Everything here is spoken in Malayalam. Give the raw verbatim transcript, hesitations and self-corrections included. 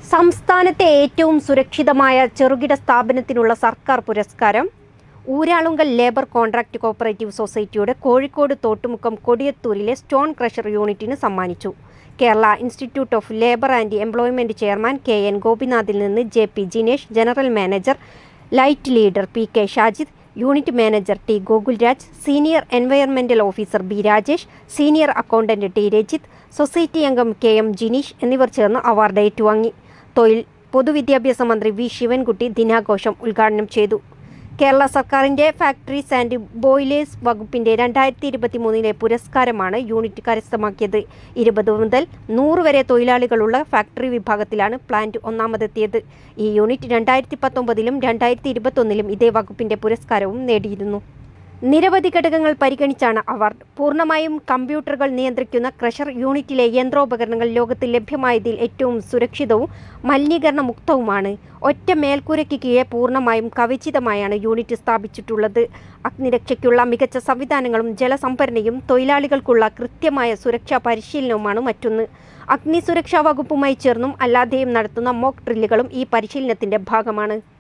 സംസ്ഥാനത്തെ ഏറ്റവും സുരക്ഷിതമായ ചെറുകിട സ്ഥാപനത്തിനുള്ള സർക്കാർ പുരസ്കാരം ഊരാളുങ്കൽ ലേബർ കോൺട്രാക്ട് കോഓപ്പറേറ്റീവ് സൊസൈറ്റിയുടെ കോഴിക്കോട് തോട്ടുമുക്കം കൊടിയത്തൂരിലെ സ്റ്റോൺ ക്രഷർ യൂണിറ്റിന് സമ്മാനിച്ചു. Kerala institute of labour and employment chairman K N ഗോപിനാഥിൽ നിന്ന് J P Jinesh, general manager light leader P K Shajid, unit manager T Gokulraj, senior environmental officer B Rajesh, senior accountant T Rajith, society അംഗം കെ എം ജിനീഷ് എന്നിവർ ചേർന്ന് അവാർഡ് ഏറ്റുവാങ്ങി. തൊഴിൽ പൊതുവിദ്യാഭ്യാസ മന്ത്രി വി ശിവൻകുട്ടി ദിനാഘോഷം ഉദ്ഘാടനം ചെയ്തു. കേരള സർക്കാരിൻ്റെ ഫാക്ടറീസ് ആൻഡ് ബോയിലേഴ്സ് വകുപ്പിൻ്റെ രണ്ടായിരത്തി ഇരുപത്തി മൂന്നിലെ പുരസ്കാരമാണ് യൂണിറ്റ് കരസ്ഥമാക്കിയത്. ഇരുപത് മുതൽ നൂറ് വരെ തൊഴിലാളികളുള്ള ഫാക്ടറി വിഭാഗത്തിലാണ് പ്ലാന്റ് ഒന്നാമതെത്തിയത്. ഈ യൂണിറ്റ് രണ്ടായിരത്തി പത്തൊമ്പതിലും രണ്ടായിരത്തി ഇരുപത്തൊന്നിലും ഇതേ വകുപ്പിൻ്റെ പുരസ്കാരവും നേടിയിരുന്നു. നിരവധി ഘടകങ്ങൾ പരിഗണിച്ചാണ് അവാർഡ്. പൂർണ്ണമായും കമ്പ്യൂട്ടറുകൾ നിയന്ത്രിക്കുന്ന ക്രഷർ യൂണിറ്റിലെ യന്ത്രോപകരണങ്ങൾ ലോകത്തിൽ ലഭ്യമായതിൽ ഏറ്റവും സുരക്ഷിതവും മലിനീകരണ മുക്തവുമാണ്. ഒറ്റ മേൽക്കൂരയ്ക്ക് കീഴെ പൂർണ്ണമായും കവചിതമായാണ് യൂണിറ്റ് സ്ഥാപിച്ചിട്ടുള്ളത്. അഗ്നിരക്ഷയ്ക്കുള്ള മികച്ച സംവിധാനങ്ങളും ജലസംഭരണിയും തൊഴിലാളികൾക്കുള്ള കൃത്യമായ സുരക്ഷാ പരിശീലനവുമാണ് മറ്റൊന്ന്. അഗ്നി സുരക്ഷാ വകുപ്പുമായി ചേർന്നും അല്ലാതെയും നടത്തുന്ന മോക്ക് ഡ്രില്ലുകളും ഈ പരിശീലനത്തിൻ്റെ ഭാഗമാണ്.